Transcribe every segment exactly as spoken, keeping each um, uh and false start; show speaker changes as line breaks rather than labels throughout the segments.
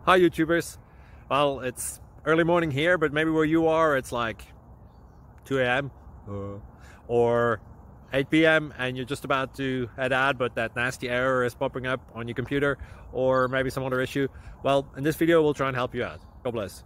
Hi YouTubers. Well, it's early morning here, but maybe where you are it's like two A M uh, or eight P M and you're just about to head out, but that nasty error is popping up on your computer, or maybe some other issue. Well, in this video we'll try and help you out. God bless.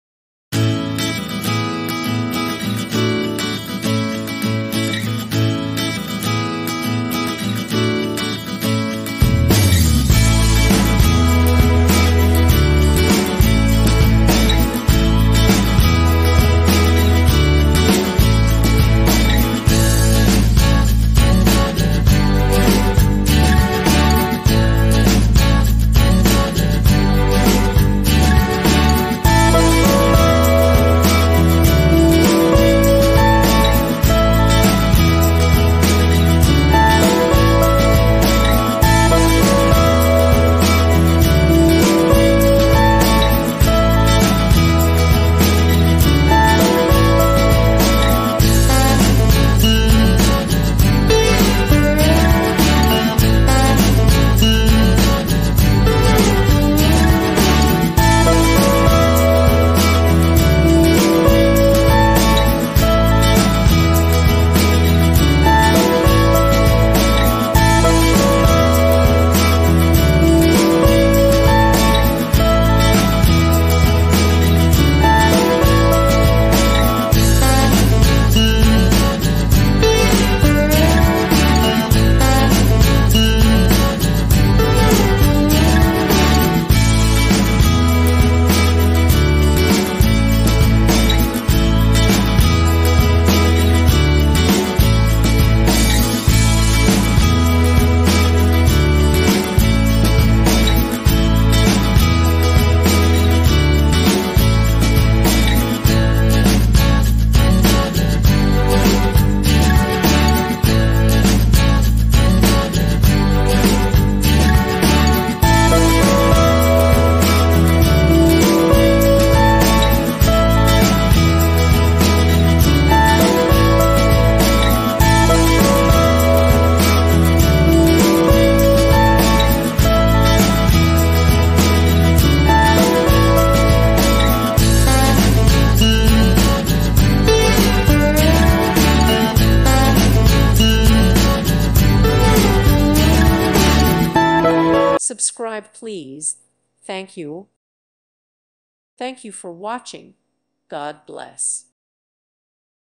Subscribe, please. Thank you. Thank you for watching. God bless.